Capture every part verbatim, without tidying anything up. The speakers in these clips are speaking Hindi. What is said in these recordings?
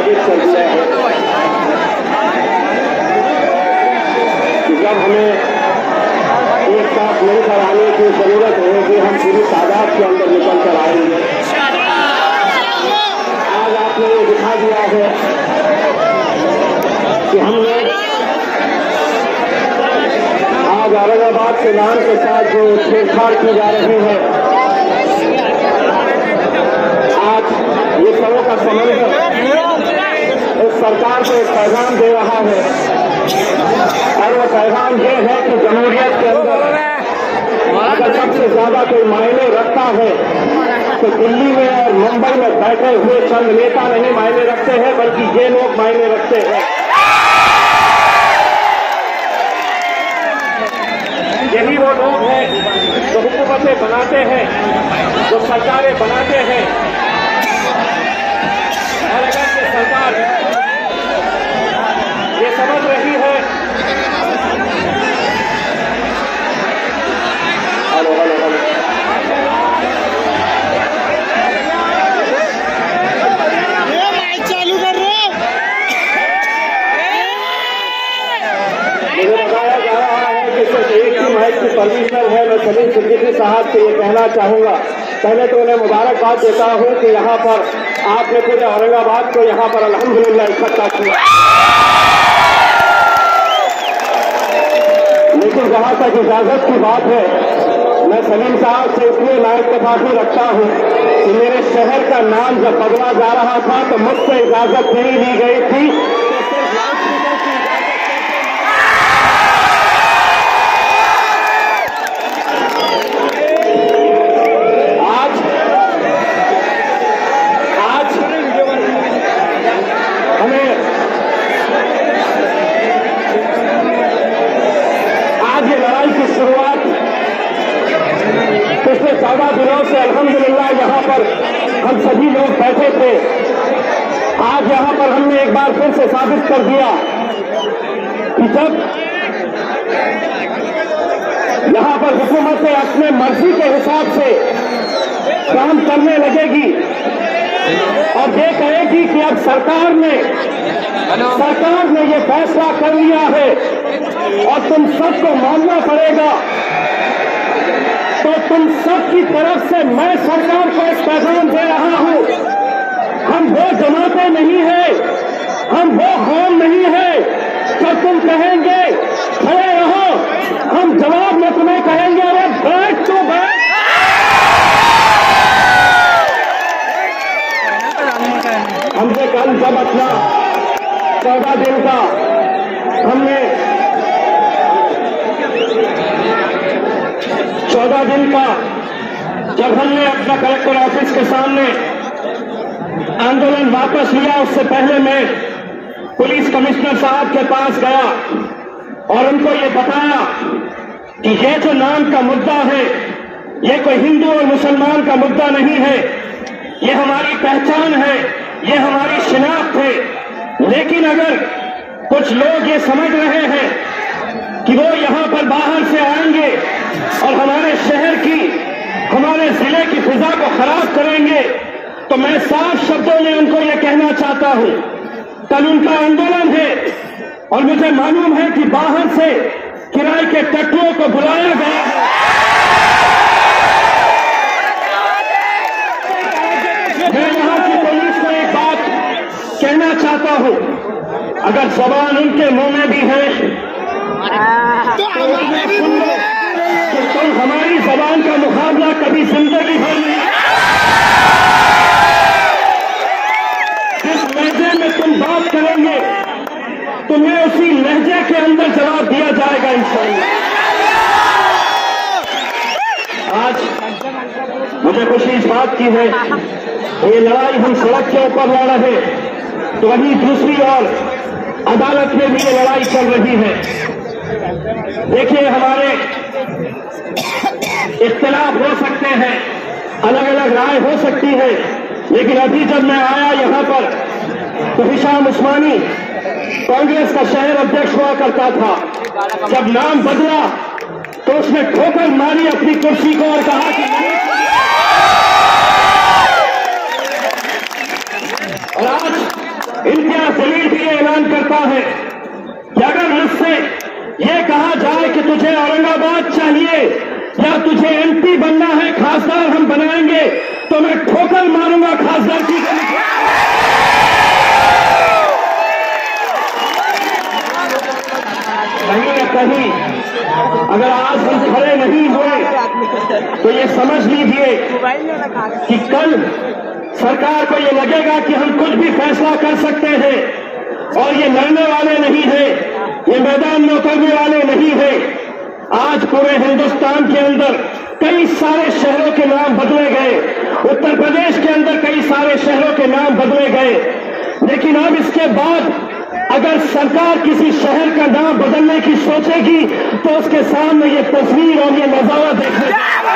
साबित कर दिया है कि जब हमें एक साथ मिलकर आने की जरूरत होगी हम पूरी तादाद के अंदर निकल कर आएंगे। आज आपने ये दिखा दिया है कि हम लोग आज औरंगाबाद के नाम के साथ जो छेड़छाड़ की जा रही है, आज ये सबों का समन्वय इस सरकार को एक पैगाम दे रहा है और वो पैगाम ये है कि जमहूरियत के अंदर अगर सबसे ज्यादा कोई मायने रखता है तो दिल्ली में और मुंबई में बैठे हुए चंद नेता नहीं मायने रखते हैं, बल्कि ये लोग मायने रखते हैं। यही वो लोग हैं जो हुकूमतें बनाते हैं, जो सरकारें बनाते हैं। और अगर ये सरकार ये समझ रही है, हेलो हेलो हेलो चालू कर रहे हो। मुझे बताया जा रहा है कि सिर्फ एक ही माइक की परमिशन है। मैं सलीम सिद्दीकी साहब से ये कहना चाहूंगा, पहले तो उन्हें मुबारकबाद देता हूं कि यहाँ पर आपने पूरे औरंगाबाद को यहाँ पर अल्हम्दुलिल्लाह इकट्ठा किया। लेकिन जहाँ तक इजाजत की बात है, मैं सलीम साहब से इसलिए नाइत्तेफाकी रखता हूँ कि मेरे शहर का नाम जब बदला जा रहा था तो मुझसे इजाजत नहीं ली गई थी। पिछले चौदह दिनों से अल्हम्दुलिल्लाह यहाँ पर हम सभी लोग बैठे थे। आज यहाँ पर हमने एक बार फिर से साबित कर दिया कि जब यहाँ पर हुकूमतें अपने मर्जी के हिसाब से काम करने लगेगी और ये कहेगी कि अब सरकार ने सरकार ने ये फैसला कर लिया है और तुम सबको मानना पड़ेगा, तो तुम सब की तरफ से मैं सरकार को एक पैगाम दे रहा हूं। हम वो जमाते नहीं है, हम वो कौम नहीं है जो तुम कहेंगे खड़े रहो, हम जवाब में तुम्हें कहेंगे अरे बैठ तो बैठ। हमसे कल जब अपना चौदह दिन का हमने चौदह दिन का जब हमने अपना कलेक्टर ऑफिस के सामने आंदोलन वापस लिया, उससे पहले मैं पुलिस कमिश्नर साहब के पास गया और उनको ये बताया कि ये जो नाम का मुद्दा है ये कोई हिंदू और मुसलमान का मुद्दा नहीं है, ये हमारी पहचान है, ये हमारी शिनाख्त है। लेकिन अगर कुछ लोग ये समझ रहे हैं कि वो यहाँ पर बाहर से आएंगे और हमारे शहर की, हमारे जिले की फिजा को खराब करेंगे, तो मैं साफ शब्दों में उनको ये कहना चाहता हूं, कल उनका आंदोलन है और मुझे मालूम है कि बाहर से किराए के टट्टुओं को बुलाया गया है। मैं यहाँ की पुलिस को एक बात कहना चाहता हूं, अगर जबान उनके मुंह में भी है तो सुन लो कि तुम हमारी जबान का मुकाबला कभी जिंदगी भर नहीं। जिस लहजे में तुम बात करेंगे तुम्हें उसी लहजे के अंदर जवाब दिया जाएगा इंशाअल्लाह। आज मुझे खुशी इस बात की है, ये लड़ाई हम सड़क के ऊपर लड़ रहे, तो वहीं दूसरी ओर अदालत में भी ये लड़ाई चल रही है। देखिए, हमारे इख्तिलाफ हो सकते हैं, अलग अलग राय हो सकती है, लेकिन अभी जब मैं आया यहाँ पर तो हिशाम उस्मानी कांग्रेस का शहर अध्यक्ष हुआ करता था। जब नाम बदला तो उसने ठोकर मारी अपनी कुर्सी को और कहा कि और आज इम्तियाज जलील भी ये ऐलान करता है कि अगर मुझसे ये कहा जाए कि तुझे औरंगाबाद चाहिए या तुझे एमपी बनना है, खासदार हम बनाएंगे, तो मैं ठोकर मारूंगा खासदार की। कहीं न कहीं अगर आज हम खड़े नहीं हुए तो ये समझ लीजिए कि कल सरकार को ये लगेगा कि हम कुछ भी फैसला कर सकते हैं, और ये लड़ने वाले नहीं है, ये मैदान में उतरने वाले नहीं है। आज पूरे हिंदुस्तान के अंदर कई सारे शहरों के नाम बदले गए, उत्तर प्रदेश के अंदर कई सारे शहरों के नाम बदले गए, लेकिन अब इसके बाद अगर सरकार किसी शहर का नाम बदलने की सोचेगी तो उसके सामने ये तस्वीर और ये नजारा देखने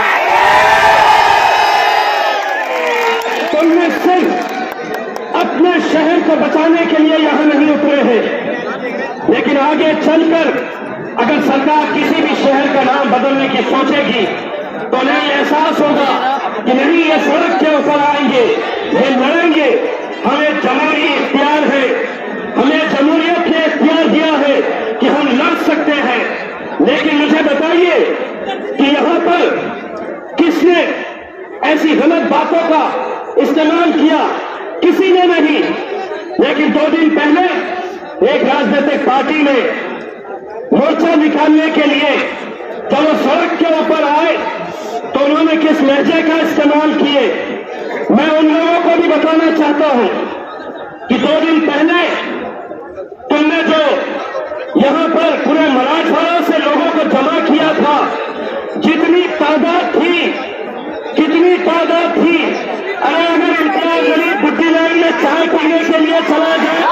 तुमने सिर्फ अपने शहर को बचाने के लिए यहां नहीं उतरे हैं, लेकिन आगे चलकर अगर सरकार किसी भी शहर का नाम बदलने की सोचेगी तो उन्हें एहसास होगा कि नहीं, ये सड़क के ऊपर आएंगे, ये लड़ेंगे। हमें जमहूरी इख्तियार है, हमें जमहूरियत ने इख्तियार दिया है कि हम लड़ सकते हैं। लेकिन मुझे बताइए कि यहां पर किसने ऐसी गलत बातों का इस्तेमाल किया? किसी ने नहीं। लेकिन दो दिन पहले एक राजनीतिक पार्टी ने मोर्चा निकालने के लिए जब वो सड़क के ऊपर आए तो उन्होंने किस लहजे का इस्तेमाल किए। मैं उन लोगों को भी बताना चाहता हूं कि दो दिन पहले तुमने जो यहां पर पूरे मराठवाड़ा से लोगों को जमा किया था, जितनी तादाद थी, कितनी तादाद थी, अरे अगर इम्तियाज जलील बुड्ढी लाइन में चाय पीने के लिए चला जाए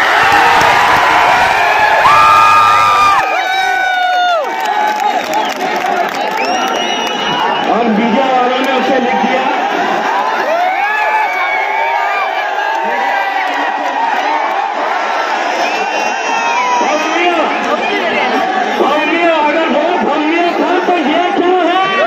और मीडिया वालों ने उसे लिख दिया अगर वो भंगिया था तो ये क्या है?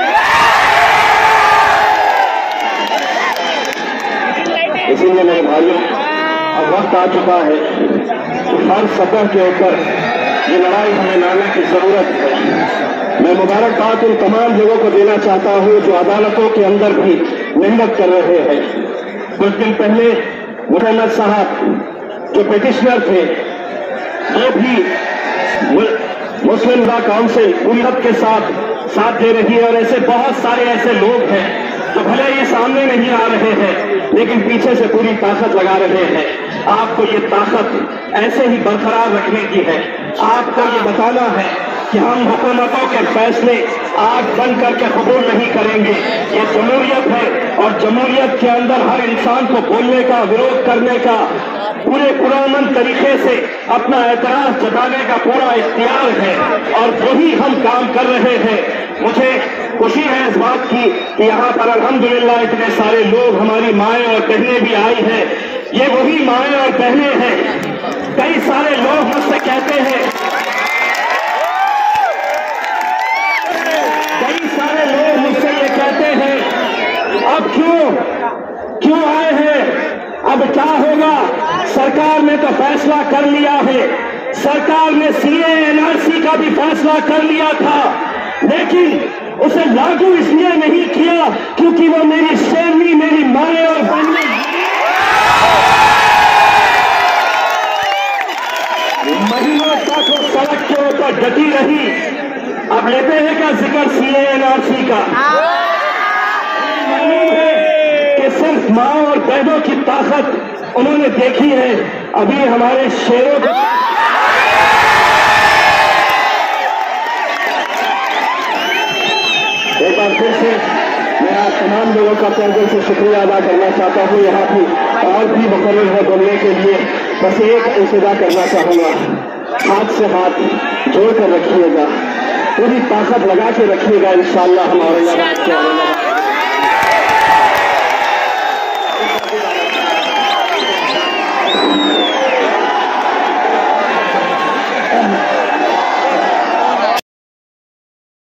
इसीलिए मेरे भाइयों, अब वक्त आ चुका है कि हर सतह के ऊपर ये लड़ाई हमें लड़ने की जरूरत है। मैं मुबारकबाद उन तमाम लोगों को देना चाहता हूं जो अदालतों के अंदर भी मेहनत कर रहे हैं। कुछ दिन पहले मुहम्मद साहब जो पिटिशनर थे, वो भी मुस्लिम लॉ काउंसिल पूरी हद के साथ साथ दे रही है, और ऐसे बहुत सारे ऐसे लोग हैं जो भले ये सामने नहीं आ रहे हैं लेकिन पीछे से पूरी ताकत लगा रहे हैं। आपको ये ताकत ऐसे ही बरकरार रखने की है। आपको ये बताना है कि हम हुकूमतों के फैसले आग बंद करके कबूल नहीं करेंगे। ये जमहूरियत है और जमहूरियत के अंदर हर इंसान को बोलने का, विरोध करने का, पूरे पुरअमन तरीके से अपना एतराज जताने का पूरा इख्तियार है, और वही हम काम कर रहे हैं। मुझे खुशी है इस बात की कि यहाँ पर अल्हम्दुलिल्लाह इतने सारे लोग, हमारी माएँ और बहनें भी आई हैं। ये वही माएँ और बहनें हैं। कई सारे लोग मुझसे कहते हैं, कई सारे लोग मुझसे ये कहते हैं, अब क्यों क्यों आए हैं, अब क्या होगा? सरकार ने तो फैसला कर लिया है, सरकार ने सीए एनआरसी का भी फैसला कर लिया था, लेकिन उसे लागू इसलिए नहीं किया क्योंकि वो मेरी शेरनी, मेरी माएँ और बहनें महीनों तक वो सड़क के ऊपर डटी रही। अब लेते हैं क्या जिक्र सीए एनआरसी का? मालूम है कि सिर्फ माँ और बहनों की ताकत उन्होंने देखी है। अभी हमारे शेरों को एक बार फिर से मैं आप तमाम लोगों का तहे से शुक्रिया अदा करना चाहता हूँ। यहाँ भी और भी मुकर्रर है बोलने के लिए, बस एक इंतजार करना चाहूँगा, हाथ से हाथ जोड़ कर रखिएगा, पूरी ताकत लगा के रखिएगा। इंशाअल्लाह हम औरंगाबाद के